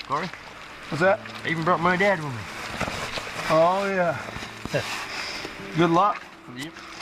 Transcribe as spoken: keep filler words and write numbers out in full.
Corey. What's that? I even brought my dad with me. Oh yeah. Good luck. Yep.